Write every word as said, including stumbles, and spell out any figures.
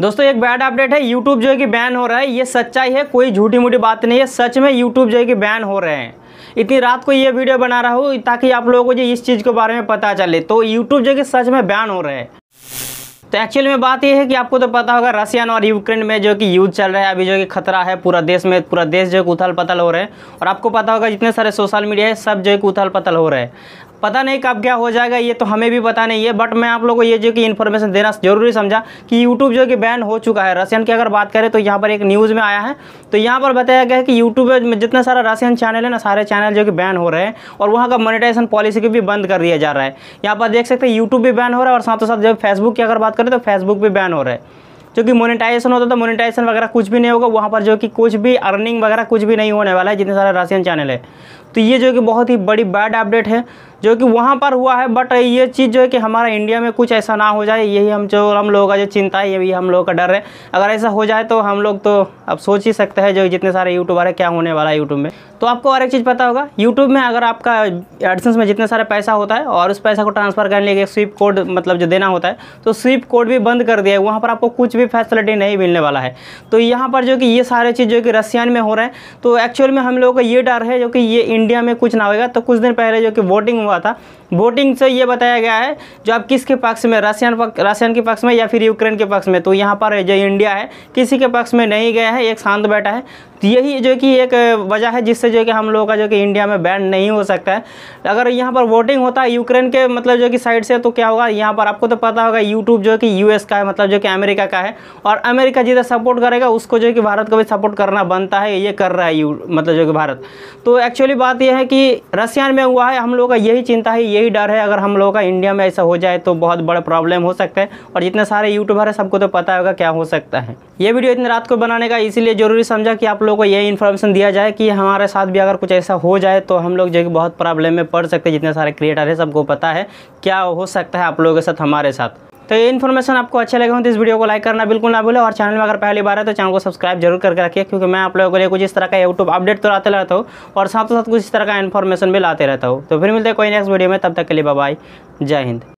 दोस्तों एक bad update है, यूट्यूब जो है कि बैन हो रहा है। ये सच्चाई है, कोई झूठी मूठी बात नहीं है, सच में यूट्यूब जो है कि बैन हो रहे हैं। इतनी रात को ये वीडियो बना रहा हूँ ताकि आप लोगों को जो इस चीज़ के बारे में पता चले। तो यूट्यूब जो है कि सच में बैन हो रहे हैं। तो एक्चुअली में बात यह है कि आपको तो पता होगा रशियन और यूक्रेन में जो कि युद्ध चल रहा है, अभी जो कि खतरा है पूरा देश में, पूरा देश जो कि उथल पथल हो रहे हैं। और आपको पता होगा जितने सारे सोशल मीडिया है सब जो है कि उथल पथल हो रहे हैं। पता नहीं कब क्या हो जाएगा, ये तो हमें भी पता नहीं है, बट मैं आप लोगों को ये जो कि इन्फॉर्मेशन देना जरूरी समझा कि यूट्यूब जो कि बैन हो चुका है। रशियन की अगर बात करें तो यहाँ पर एक न्यूज़ में आया है, तो यहाँ पर बताया गया है कि यूट्यूब में जितना सारा रशियन चैनल है ना, सारे चैनल जो कि बैन हो रहे हैं और वहाँ का मोनेटाइजेशन पॉलिसी को भी बंद कर दिया जा रहा है। यहाँ पर देख सकते हैं यूट्यूब भी बैन हो रहा है और साथों साथ जब फेसबुक की अगर बात करें तो फेसबुक भी बैन हो रहा है। जो कि मोनेटाइजेशन होता था, मोनेटाइजेशन वगैरह कुछ भी नहीं होगा वहाँ पर, जो कि कुछ भी अर्निंग वगैरह कुछ भी नहीं होने वाला है जितने सारे रशियन चैनल है। तो ये जो कि बहुत ही बड़ी बैड अपडेट है जो कि वहाँ पर हुआ है। बट ये चीज़ जो है कि हमारा इंडिया में कुछ ऐसा ना हो जाए, यही हम जो हम लोगों का जो चिंता है, यही हम लोगों का डर है। अगर ऐसा हो जाए तो हम लोग तो अब सोच ही सकते हैं जो जितने सारे यूट्यूबर है क्या होने वाला है यूट्यूब में। तो आपको और एक चीज़ पता होगा, यूट्यूब में अगर आपका एडसेंस में जितने सारे पैसा होता है और उस पैसा को ट्रांसफ़र करने के स्विफ्ट कोड मतलब जो देना होता है, तो स्विफ्ट कोड भी बंद कर दिया है। वहाँ पर आपको कुछ भी फैसिलिटी नहीं मिलने वाला है। तो यहाँ पर जो कि ये सारे चीज़ जो कि रशियन में हो रहे हैं, तो एक्चुअल में हम लोगों को ये डर है जो कि ये इंडिया में कुछ ना होगा। तो कुछ दिन पहले जो कि वोटिंग हुआ था, वोटिंग से ये बताया गया है जो आप किसके पक्ष में, रशियन पक्ष रशियन के पक्ष में या फिर यूक्रेन के पक्ष में। तो यहाँ पर जो इंडिया है किसी के पक्ष में नहीं गया है, एक शांत बैठा है। तो यही जो कि एक वजह है जिससे जो कि हम लोगों का जो कि इंडिया में बैन नहीं हो सकता है। अगर यहाँ पर वोटिंग होता है यूक्रेन के मतलब जो कि साइड से, तो क्या होगा, यहाँ पर आपको तो पता होगा यूट्यूब जो कि यूएस का है, मतलब जो कि अमेरिका का है। और अमेरिका जिधर सपोर्ट करेगा उसको जो कि भारत को भी सपोर्ट करना बनता है, ये कर रहा है यू मतलब जो कि भारत। तो एक्चुअली बात यह है कि रशियन में हुआ है, हम लोगों का यही चिंता है, यही डर है। अगर हम लोगों का इंडिया में ऐसा हो जाए तो बहुत बड़ा प्रॉब्लम हो सकता है। और जितने सारे यूट्यूबर है सबको तो पता होगा क्या हो सकता है। ये वीडियो इतनी रात को बनाने का इसीलिए ज़रूरी समझा कि आप लोगों को यही इन्फॉर्मेशन दिया जाए कि हमारे साथ भी अगर कुछ ऐसा हो जाए तो हम लोग जो कि बहुत प्रॉब्लम में पड़ सकते हैं। जितने सारे क्रिएटर है सबको पता है क्या हो सकता है आप लोगों के साथ, हमारे साथ। तो ये इन्फॉर्मेशन आपको अच्छा लगा हो तो इस वीडियो को लाइक करना बिल्कुल ना भूलें। और चैनल में अगर पहली बार है तो चैनल को सब्सक्राइब जरूर करके रखिए, क्योंकि मैं आप लोगों के लिए कुछ इस तरह का यूट्यूब अपडेट तो लाते रहता हूँ और साथ साथ कुछ इस तरह का इन्फॉर्मेशन भी लाते रहता हूँ। तो फिर मिलते हैं कोई नेक्स्ट वीडियो में, तब तक के लिए बाय बाय, जय हिंद।